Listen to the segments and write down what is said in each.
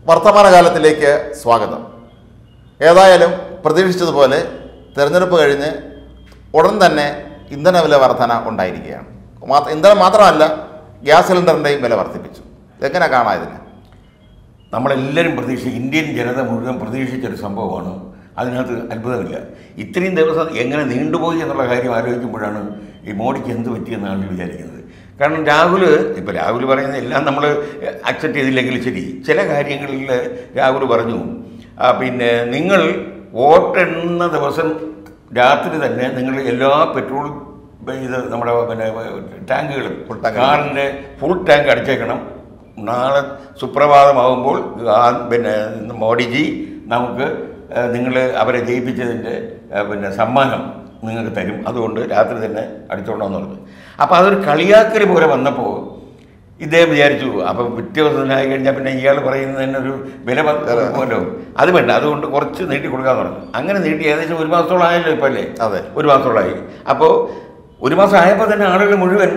വർത്തമാനകാലത്തിലേക്ക് സ്വാഗതം. ഏതായാലും പ്രതീക്ഷിച്ചതുപോലെ തിരഞ്ഞെടുപ്പ് കഴിഞ്ഞ് ഉടൻ തന്നെ ഇന്ധന വില വർധന ഉണ്ടായിരിക്കുകയാണ്. ഇന്ധനം മാത്രമല്ല, ഗ്യാസ് സിലിണ്ടറിൻ്റെയും വില വർദ്ധിപ്പിച്ചു. എങ്ങനെ കാണാം ഇതിന്? നമ്മളെല്ലാവരും ഇന്ത്യൻ ജനത മുഴുവൻ പ്രതീക്ഷിച്ചൊരു സംഭവമാണ്. അതിനകത്ത് അത്ഭുതമില്ല. ഇത്രയും ദിവസം എങ്ങനെ നീണ്ടുപോയി എന്നുള്ള കാര്യം ആലോചിക്കുമ്പോഴാണ് ഈ മോഡിക്ക് എന്ത് പറ്റിയെന്നാണ് വിചാരിക്കുന്നത്. കാരണം രാഹുൽ പറയുന്ന എല്ലാം നമ്മൾ അക്സെപ്റ്റ് ചെയ്തില്ലെങ്കിൽ ശരി, ചില കാര്യങ്ങളിൽ രാഹുൽ പറഞ്ഞു, പിന്നെ നിങ്ങൾ വോട്ടെണ്ണുന്ന ദിവസം രാത്രി തന്നെ നിങ്ങൾ എല്ലാ പെട്രോൾ ഇത് നമ്മുടെ ടാങ്കുകളും കാറിൻ്റെ ഫുൾ ടാങ്ക് അടിച്ചേക്കണം. നാളെ സുപ്രഭാതമാകുമ്പോൾ മോഡിജി നമുക്ക് നിങ്ങൾ അവരെ ജയിപ്പിച്ചതിൻ്റെ സമ്മാനം നിങ്ങൾക്ക് തരും, അതുകൊണ്ട് രാത്രി തന്നെ അടിച്ചോളണമെന്ന് പറഞ്ഞു. അപ്പോൾ അതൊരു കളിയാക്കൽ പോലെ വന്നപ്പോൾ ഇദ്ദേഹം വിചാരിച്ചു, അപ്പം പിറ്റേ ദിവസത്തിനായി കഴിഞ്ഞാൽ പിന്നെ ഇയാൾ പറയുന്നതിന് ഒരു വില പോലോ, അത് വേണ്ട, അതുകൊണ്ട് കുറച്ച് നീട്ടി കൊടുക്കാമെന്ന് പറഞ്ഞു. അങ്ങനെ നീട്ടി ഏകദേശം 1 മാസത്തോളം ആയല്ലോ ഇപ്പോൾ അല്ലേ? അതെ, 1 മാസത്തോളമായി. അപ്പോൾ 1 മാസം ആയപ്പോൾ തന്നെ ആളുകൾ മുഴുവൻ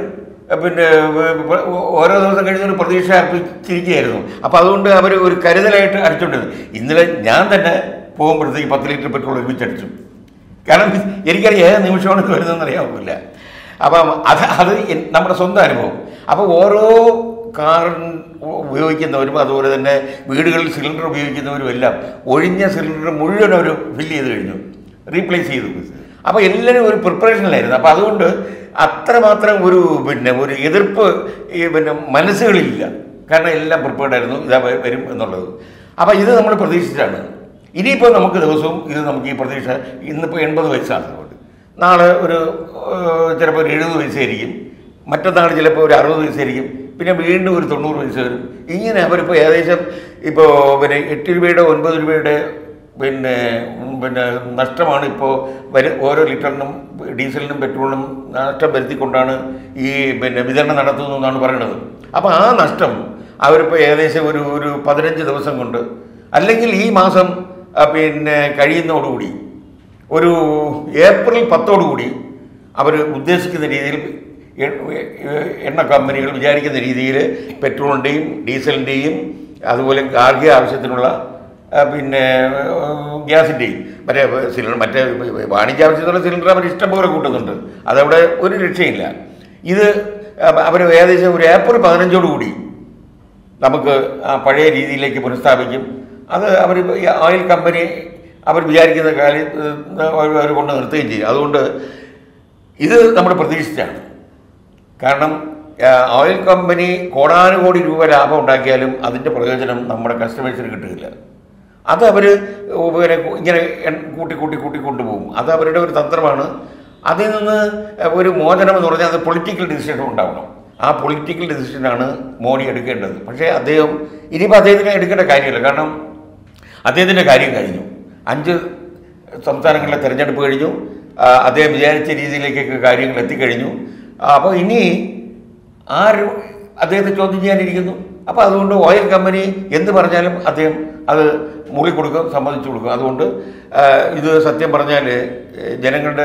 ഓരോ ദിവസം കഴിഞ്ഞൊരു പ്രതീക്ഷ അർപ്പിച്ചിരിക്കുകയായിരുന്നു. അപ്പോൾ അതുകൊണ്ട് അവർ ഒരു കരുതലായിട്ട് അടിച്ചുകൊണ്ടിരുന്നു. ഇന്നലെ ഞാൻ തന്നെ പോകുമ്പോഴത്തേക്ക് 10 ലിറ്റർ പെട്രോൾ ഒരുമിച്ചടിച്ചു. കാരണം എനിക്കറിയാം ഏത് നിമിഷമാണ് ഇത് വരുന്നതെന്ന് അറിയാമില്ല. അപ്പം അത് നമ്മുടെ സ്വന്തം അനുഭവം. അപ്പോൾ ഓരോ കാർ ഉപയോഗിക്കുന്നവരും അതുപോലെ തന്നെ വീടുകളിൽ സിലിണ്ടർ ഉപയോഗിക്കുന്നവരും എല്ലാം ഒഴിഞ്ഞ സിലിണ്ടർ മുഴുവൻ അവർ ഫില്ല് ചെയ്ത് കഴിഞ്ഞു, റീപ്ലേസ് ചെയ്തു. അപ്പോൾ എല്ലാവരും ഒരു പ്രിപ്പറേഷനിലായിരുന്നു. അപ്പോൾ അതുകൊണ്ട് അത്രമാത്രം ഒരു എതിർപ്പ് മനസ്സുകളില്ല. കാരണം എല്ലാം പ്രിപ്പയർഡായിരുന്നു, ഇതാ വരും എന്നുള്ളത്. അപ്പോൾ ഇത് നമ്മൾ പ്രതീക്ഷിച്ചാണ്. ഇനിയിപ്പോൾ നമുക്ക് ദിവസവും നമുക്ക് ഈ പ്രതീക്ഷ, ഇന്നിപ്പോൾ 80 വയസ്സാണ്, നാളെ ചിലപ്പോൾ ഒരു 70 വയസ്സായിരിക്കും, മറ്റന്നാൾ ചിലപ്പോൾ ഒരു 60 വയസ്സായിരിക്കും, പിന്നെ വീണ്ടും ഒരു 90 വയസ്സ് വരും. ഇങ്ങനെ അവരിപ്പോൾ ഏകദേശം ഇപ്പോൾ 8 രൂപയുടെ 9 രൂപയുടെ നഷ്ടമാണ് ഇപ്പോൾ ഓരോ ലിറ്ററിനും ഡീസലിനും പെട്രോളിനും നഷ്ടം വരുത്തിക്കൊണ്ടാണ് ഈ വിതരണം നടത്തുന്നതെന്നാണ് പറയുന്നത്. അപ്പോൾ ആ നഷ്ടം അവരിപ്പോൾ ഏകദേശം ഒരു 15 ദിവസം കൊണ്ട്, അല്ലെങ്കിൽ ഈ മാസം കഴിയുന്നതോടുകൂടി, ഒരു ഏപ്രിൽ 10 അവർ ഉദ്ദേശിക്കുന്ന രീതിയിൽ എണ്ണ കമ്പനികൾ വിചാരിക്കുന്ന രീതിയിൽ പെട്രോളിൻ്റെയും ഡീസലിൻ്റെയും അതുപോലെ ഗാർഹിക ആവശ്യത്തിനുള്ള ഗ്യാസിൻ്റെയും മറ്റേ വാണിജ്യ ആവശ്യത്തിനുള്ള സിലിണ്ടർ അവർ ഇഷ്ടം പോലെ കൂട്ടുന്നുണ്ട്. അതവിടെ ഒരു രക്ഷയില്ല. ഇത് അവർ ഏകദേശം ഒരു ഏപ്രിൽ 15 നമുക്ക് ആ പഴയ രീതിയിലേക്ക് പുനഃസ്ഥാപിക്കും. അത് ഓയിൽ കമ്പനി അവർ വിചാരിക്കുന്ന കാര്യം അവർ കൊണ്ട് നിർത്തുകയും ചെയ്യും. അതുകൊണ്ട് ഇത് നമ്മൾ പ്രതീക്ഷിച്ചാണ്. കാരണം ഓയിൽ കമ്പനി കോടാനുകോടി രൂപ ലാഭം ഉണ്ടാക്കിയാലും അതിൻ്റെ പ്രയോജനം നമ്മുടെ കസ്റ്റമേഴ്സിന് കിട്ടുകയില്ല. അത് അവർ ഇങ്ങനെ കൂട്ടി കൊണ്ടുപോകും. അത് അവരുടെ ഒരു തന്ത്രമാണ്. അതിൽ നിന്ന് ഒരു മോചനം എന്ന് പറഞ്ഞാൽ അത് പൊളിറ്റിക്കൽ ഡിസിഷൻ ഉണ്ടാവണം. ആ പൊളിറ്റിക്കൽ ഡിസിഷനാണ് മോഡി എടുക്കേണ്ടത്. പക്ഷേ ഇനിയിപ്പോൾ അദ്ദേഹത്തിന് എടുക്കേണ്ട കാര്യമില്ല. കാരണം അദ്ദേഹത്തിൻ്റെ കാര്യം കഴിഞ്ഞു. 5 സംസ്ഥാനങ്ങളിലെ തിരഞ്ഞെടുപ്പ് കഴിഞ്ഞു. അദ്ദേഹം വിചാരിച്ച രീതിയിലേക്കൊക്കെ കാര്യങ്ങൾ എത്തിക്കഴിഞ്ഞു. അപ്പോൾ ഇനി അദ്ദേഹത്തെ ചോദ്യം ചെയ്യാനിരിക്കുന്നു. അപ്പോൾ അതുകൊണ്ട് ഓയിൽ കമ്പനി എന്ത് പറഞ്ഞാലും അദ്ദേഹം അത് മൂളിക്കൊടുക്കും, സമ്മതിച്ചു കൊടുക്കും. അതുകൊണ്ട് ഇത് സത്യം പറഞ്ഞാൽ ജനങ്ങളുടെ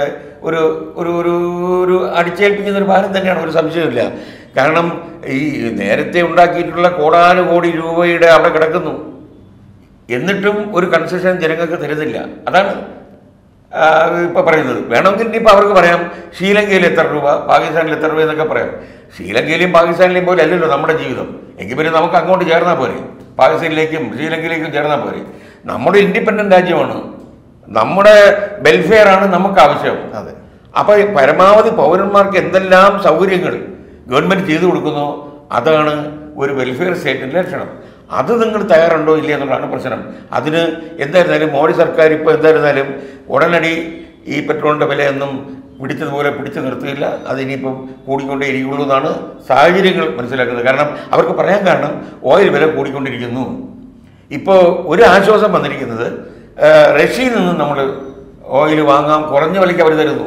ഒരു അടിച്ചേൽപ്പിക്കുന്ന ഒരു ഭാരം തന്നെയാണ്, ഒരു സംശയമില്ല. കാരണം ഈ നേരത്തെ ഉണ്ടാക്കിയിട്ടുള്ള കോടാനുകോടി രൂപയുടെ അവിടെ കിടക്കുന്നു, എന്നിട്ടും ഒരു കൺസെഷൻ ജനങ്ങൾക്ക് തരുന്നില്ല. അതാണ് ഇപ്പോൾ പറയുന്നത്. വേണമെങ്കിൽ ഇനിയിപ്പോൾ അവർക്ക് പറയാം ശ്രീലങ്കയിൽ എത്ര രൂപ, പാകിസ്ഥാനിൽ എത്ര രൂപ എന്നൊക്കെ പറയാം. ശ്രീലങ്കയിലെയും പാകിസ്ഥാനിലെയും പോലെ അല്ലല്ലോ നമ്മുടെ ജീവിതം. എങ്കിൽ പിന്നെ നമുക്ക് അങ്ങോട്ട് ചേർന്നാൽ പോരെ, പാകിസ്ഥാനിലേക്കും ശ്രീലങ്കയിലേക്കും ചേർന്നാൽ പോരെ. നമ്മുടെ ഇൻഡിപെൻഡൻ്റ് രാജ്യമാണ്, നമ്മുടെ വെൽഫെയർ ആണ് നമുക്ക് ആവശ്യം. അതെ. അപ്പോൾ പരമാവധി പൗരന്മാർക്ക് എന്തെല്ലാം സൗകര്യങ്ങൾ ഗവൺമെൻറ് ചെയ്തു കൊടുക്കുന്നോ അതാണ് ഒരു വെൽഫെയർ സ്റ്റേറ്റിൻ്റെ ലക്ഷണം. അത് നിങ്ങൾ തയ്യാറുണ്ടോ ഇല്ല എന്നുള്ളതാണ് പ്രശ്നം. അതിന് എന്തായിരുന്നാലും മോഡി സർക്കാർ ഇപ്പോൾ എന്തായിരുന്നാലും ഉടനടി ഈ പെട്രോളിൻ്റെ വിലയൊന്നും പിടിച്ചതുപോലെ പിടിച്ചു നിർത്തുകയില്ല. അതിനിപ്പം കൂടിക്കൊണ്ടേ ഇരിക്കുള്ളൂ എന്നാണ് സാഹചര്യങ്ങൾ മനസ്സിലാക്കുന്നത്. കാരണം അവർക്ക് പറയാൻ കാരണം ഓയിൽ വില കൂടിക്കൊണ്ടിരിക്കുന്നു. ഇപ്പോൾ ഒരു ആശ്വാസം വന്നിരിക്കുന്നത്, റഷ്യയിൽ നിന്ന് നമ്മൾ ഓയിൽ വാങ്ങാം, കുറഞ്ഞ വിലയ്ക്ക് അവർ തരുന്നു.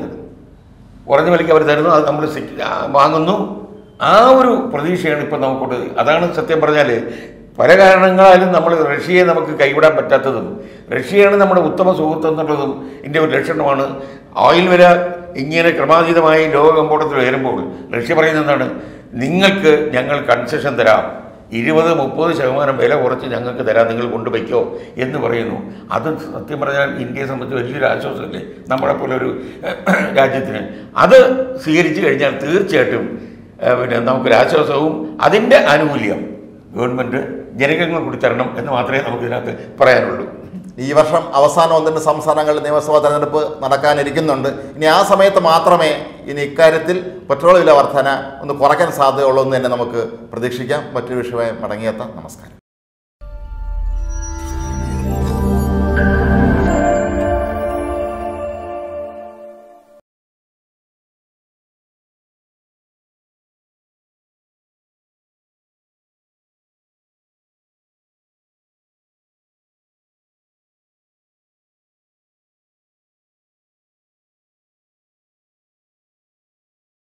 അത് നമ്മൾ വാങ്ങുന്നു. ആ ഒരു പ്രതീക്ഷയാണ് ഇപ്പം നമുക്കുള്ളത്. അതാണ് സത്യം പറഞ്ഞാൽ പല കാരണങ്ങളാലും നമ്മൾ റഷ്യയെ നമുക്ക് കൈവിടാൻ പറ്റാത്തതും, റഷ്യയാണ് നമ്മുടെ ഉത്തമ സുഹൃത്ത് എന്നുള്ളതും ഇതിൻ്റെ ഒരു ലക്ഷണമാണ്. ഓയിൽ വില ഇങ്ങനെ ക്രമാതീതമായി ലോകകമ്പോളത്തിൽ ഉയരുമ്പോൾ റഷ്യ പറയുന്നത് എന്താണ്? നിങ്ങൾക്ക് ഞങ്ങൾ കൺസെഷൻ തരാം, 20-30% വില കുറച്ച് ഞങ്ങൾക്ക് തരാം, നിങ്ങൾ കൊണ്ടുവയ്ക്കോ എന്ന് പറയുന്നു. അത് സത്യം പറഞ്ഞാൽ ഇന്ത്യയെ സംബന്ധിച്ച് വലിയൊരു ആശ്വാസമല്ലേ നമ്മളെപ്പോലെ ഒരു രാജ്യത്തിന്. അത് സ്വീകരിച്ചു കഴിഞ്ഞാൽ തീർച്ചയായിട്ടും പിന്നെ നമുക്കൊരാശ്വാസവും അതിൻ്റെ ആനുകൂല്യം ഗവൺമെൻറ് ജനങ്ങൾ കൂടി തരണം എന്ന് മാത്രമേ നമുക്കിതിനകത്ത് പറയാനുള്ളൂ. ഈ വർഷം അവസാനം 1 സംസ്ഥാനങ്ങളിൽ നിയമസഭാ തെരഞ്ഞെടുപ്പ് നടക്കാനിരിക്കുന്നുണ്ട്. ഇനി ആ സമയത്ത് മാത്രമേ ഇനി ഇക്കാര്യത്തിൽ പെട്രോൾ വില വർധന ഒന്ന് കുറയ്ക്കാൻ സാധ്യതയുള്ളൂ എന്ന് തന്നെ നമുക്ക് പ്രതീക്ഷിക്കാം. മറ്റൊരു വിഷയമായി മടങ്ങിയെത്താം. നമസ്കാരം.